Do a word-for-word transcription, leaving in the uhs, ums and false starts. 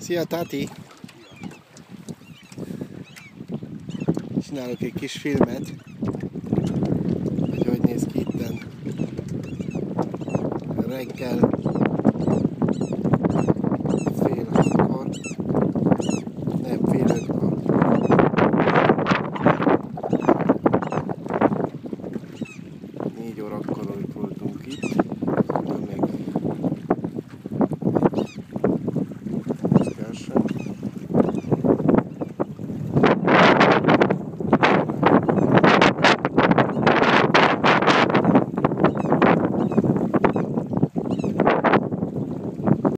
Szia, Tati! Csinálok egy kis filmet, hogy hogy néz ki itten reggel